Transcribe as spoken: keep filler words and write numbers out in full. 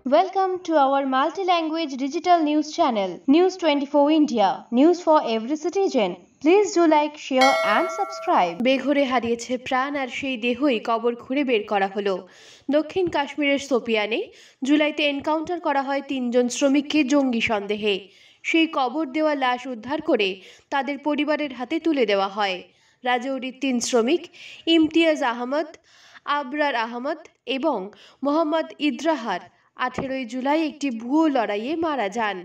Welcome to our multi-language digital news channel, News twenty-four India, news for every citizen. Please do like, share and subscribe. বেঘরে হারিয়েছে প্রাণ আর সেই দেহই কবর খুঁড়ে বের করা হলো। দক্ষিণ কাশ্মীরের সোপিয়ানে জুলাইতে এনকাউন্টার করা হয় তিনজন শ্রমিককে জঙ্গি সন্দেহে। সেই কবর দেওয়া লাশ উদ্ধার করে তাদের পরিবারের হাতে তুলে দেওয়া হয়। রাজৌরির তিন শ্রমিক ইমতিয়াজ আহমদ, আবরার আহমদ এবং মোহাম্মদ ইদ্রাহার আঠেরোই জুলাই একটি ভুয়ো লড়াইয়ে মারা যান।